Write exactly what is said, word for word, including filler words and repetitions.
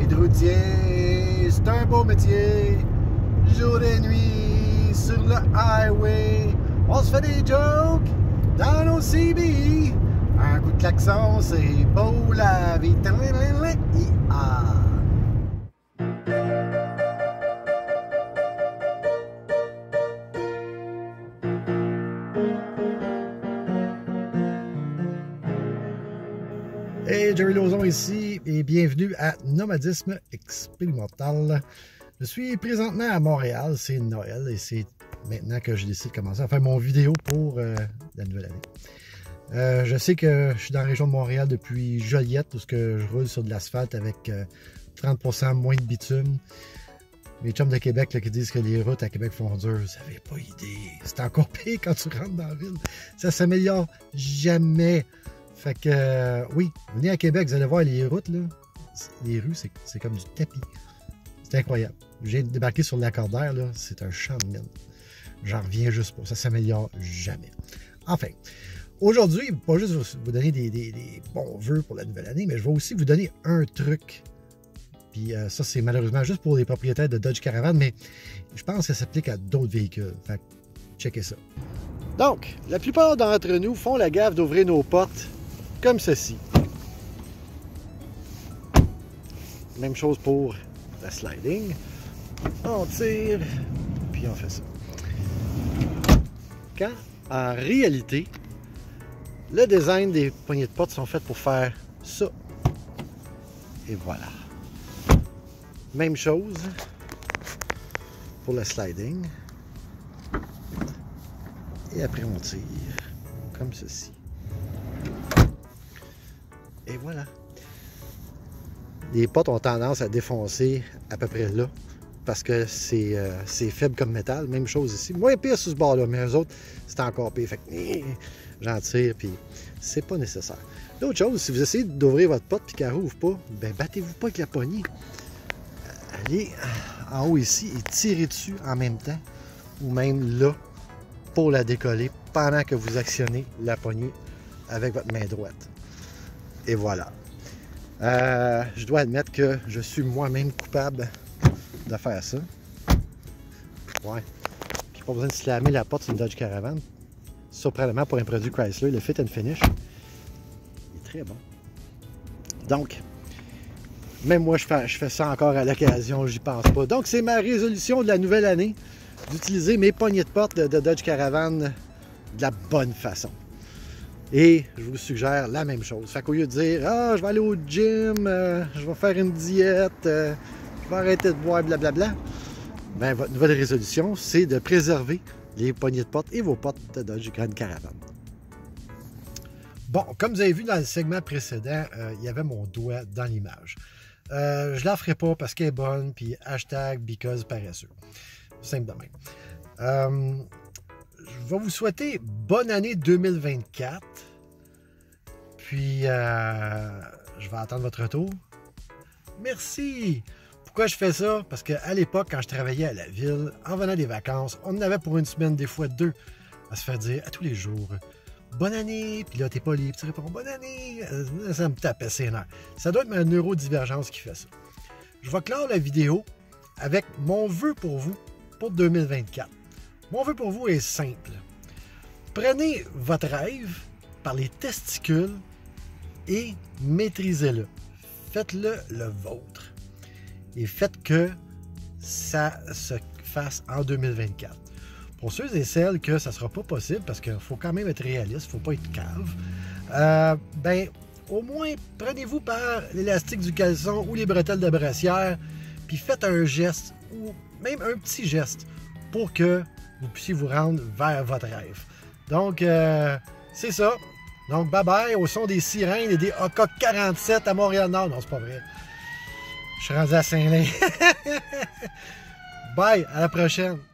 vie de routier, c'est un beau métier. Jour et nuit, sur le highway, on se fait des jokes dans nos C B. Un coup de klaxon, c'est beau la vie. Ah. Hey, Jerry Lauzon ici et bienvenue à Nomadisme Expérimental. Je suis présentement à Montréal, c'est Noël et c'est maintenant que je décide de commencer à faire mon vidéo pour euh, la nouvelle année. Euh, je sais que je suis dans la région de Montréal depuis Joliette, où je roule sur de l'asphalte avec euh, trente pour cent moins de bitume. Les chums de Québec là, qui disent que les routes à Québec font dur, vous n'avez pas idée. C'est encore pire quand tu rentres dans la ville. Ça s'améliore jamais. Fait que, euh, oui, venez à Québec, vous allez voir les routes, là, les rues, c'est comme du tapis. C'est incroyable. Je viens de débarquer sur l'accordaire, là, c'est un champ de mine. J'en reviens juste pas, ça s'améliore jamais. Enfin, aujourd'hui, pas juste vous donner des, des, des bons vœux pour la nouvelle année, mais je vais aussi vous donner un truc. Puis euh, ça, c'est malheureusement juste pour les propriétaires de Dodge Caravan, mais je pense que ça s'applique à d'autres véhicules. Fait que, checkez ça. Donc, la plupart d'entre nous font la gaffe d'ouvrir nos portes comme ceci. Même chose pour la sliding. On tire, puis on fait ça. Quand, en réalité, le design des poignées de porte sont faites pour faire ça. Et voilà. Même chose pour le sliding. Et après, on tire comme ceci. Et voilà. Les portes ont tendance à défoncer à peu près là, parce que c'est euh, faible comme métal. Même chose ici. Moins pire sur ce bord-là, mais eux autres, c'est encore pire. Fait que j'en tire, puis c'est pas nécessaire. L'autre chose, si vous essayez d'ouvrir votre porte et qu'elle rouvre pas, ben battez-vous pas avec la poignée. Allez en haut ici et tirez dessus en même temps, ou même là, pour la décoller, pendant que vous actionnez la poignée avec votre main droite. Et voilà. Euh, je dois admettre que je suis moi-même coupable de faire ça. Ouais. Puis pas besoin de slammer la porte sur une Dodge Caravan. Surprenamment pour un produit Chrysler, le Fit and Finish il est très bon. Donc, même moi je fais, je fais ça encore à l'occasion, j'y pense pas. Donc c'est ma résolution de la nouvelle année, d'utiliser mes poignées de porte de, de Dodge Caravan de la bonne façon. Et je vous suggère la même chose. Fait qu'au lieu de dire « Ah, je vais aller au gym, euh, je vais faire une diète, euh, je vais arrêter de boire, blablabla », ben, votre nouvelle résolution, c'est de préserver les poignées de porte et vos portes de Dodge Grand Caravan. Bon, comme vous avez vu dans le segment précédent, euh, il y avait mon doigt dans l'image. Euh, je ne la ferai pas parce qu'elle est bonne, puis hashtag because paresseux. Simple de même. Euh, Je vais vous souhaiter bonne année deux mille vingt-quatre. Puis, euh, je vais attendre votre retour. Merci! Pourquoi je fais ça? Parce qu'à l'époque, quand je travaillais à la ville, en venant des vacances, on en avait pour une semaine, des fois deux, à se faire dire à tous les jours « Bonne année! » Puis là, t'es pas libre, tu réponds « Bonne année! » Ça me tapait ses nerfs. Ça doit être ma neurodivergence qui fait ça. Je vais clore la vidéo avec mon vœu pour vous pour deux mille vingt-quatre. Mon vœu pour vous est simple. Prenez votre rêve par les testicules et maîtrisez-le. Faites-le le vôtre. Et faites que ça se fasse en deux mille vingt-quatre. Pour ceux et celles que ça ne sera pas possible, parce qu'il faut quand même être réaliste, il ne faut pas être cave, euh, ben, au moins, prenez-vous par l'élastique du caleçon ou les bretelles de brassière, puis faites un geste, ou même un petit geste, pour que vous puissiez vous rendre vers votre rêve. Donc, euh, c'est ça. Donc, bye-bye au son des sirènes et des A K quarante-sept à Montréal-Nord. Non, c'est pas vrai. Je suis rendu à Saint-Lin. Bye, à la prochaine.